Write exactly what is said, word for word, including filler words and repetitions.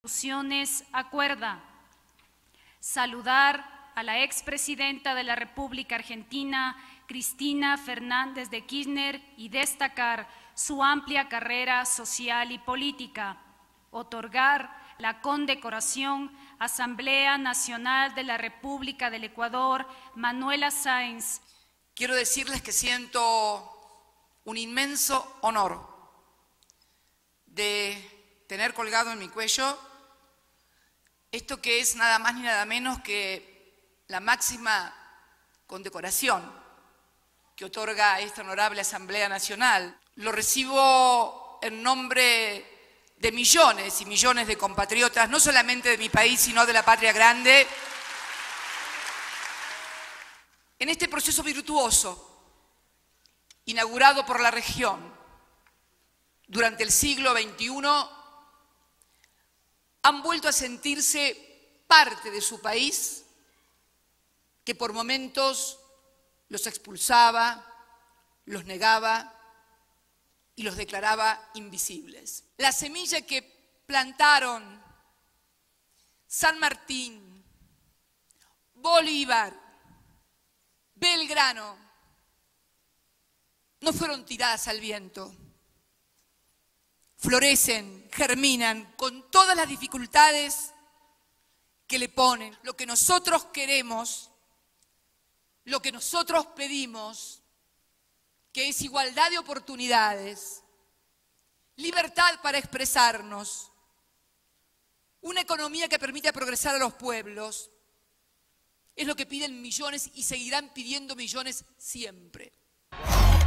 Constituciones acuerda saludar a la expresidenta de la República Argentina, Cristina Fernández de Kirchner, y destacar su amplia carrera social y política, otorgar la condecoración Asamblea Nacional de la República del Ecuador, Manuela Sáenz. Quiero decirles que siento un inmenso honor de tener colgado en mi cuello esto que es nada más ni nada menos que la máxima condecoración que otorga esta honorable Asamblea Nacional. Lo recibo en nombre de millones y millones de compatriotas, no solamente de mi país, sino de la patria grande, en este proceso virtuoso, inaugurado por la región durante el siglo veintiuno, han vuelto a sentirse parte de su país, que por momentos los expulsaba, los negaba y los declaraba invisibles. La semilla que plantaron San Martín, Bolívar, Belgrano, no fueron tiradas al viento. Florecen, germinan con todas las dificultades que le ponen. Lo que nosotros queremos, lo que nosotros pedimos, que es igualdad de oportunidades, libertad para expresarnos, una economía que permita progresar a los pueblos, es lo que piden millones y seguirán pidiendo millones siempre.